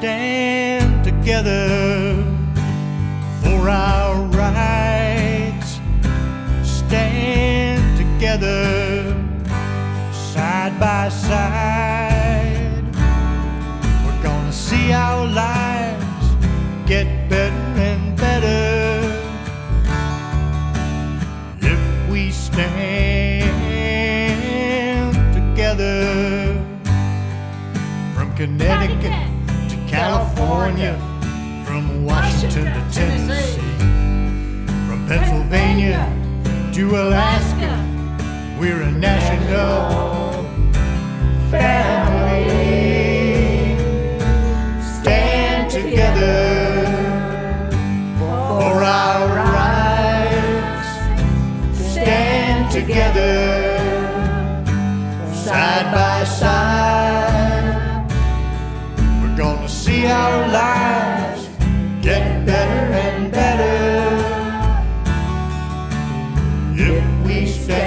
stand together for our rights. Stand together side by side. We're gonna see our lives get better and better if we stand together. From Connecticut to California, from Washington to Tennessee, from Pennsylvania to Alaska, we're a national family. Stand together for our rights. Stand together side by side. We're gonna see our lives get better and better if we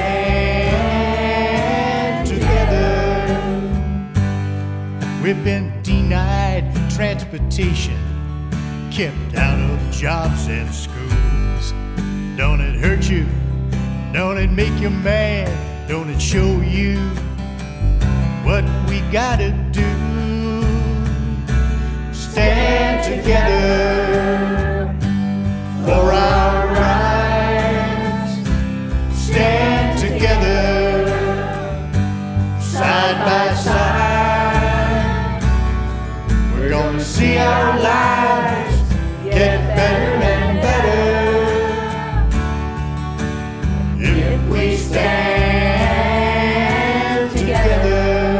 stand together. We've been denied transportation, kept out of jobs and schools. Don't it hurt you? Don't it make you mad? Don't it show you what we gotta do? Stand together for our rights. Stand together side by side. We're gonna see our lives get better and better if we stand together.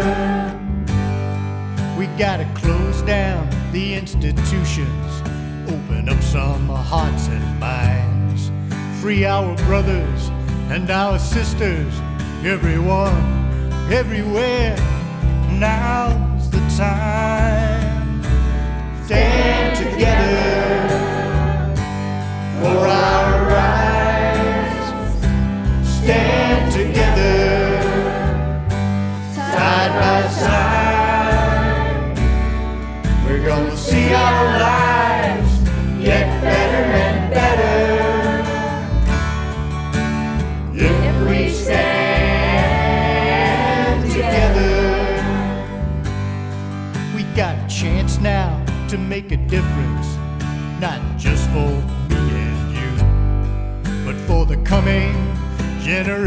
We gotta close down the institutions, open up some hearts and minds, free our brothers and our sisters, everyone, everywhere. Now's the time. Stand together for our rights. Stand together side by side. We're gonna see our lives get better and better if we stand together. We got a chance now to make a difference, not just for me and you, but for the coming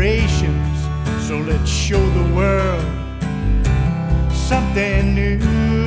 generations. So let's show the world something new.